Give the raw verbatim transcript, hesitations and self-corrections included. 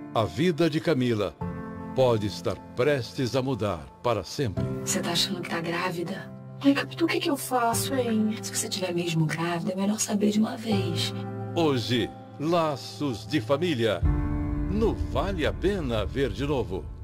A vida de Camila pode estar prestes a mudar para sempre. Você tá achando que tá grávida? Ai, Capitão, o que que eu faço, hein? Se você estiver mesmo grávida, é melhor saber de uma vez. Hoje, Laços de Família. No Vale a Pena Ver de Novo.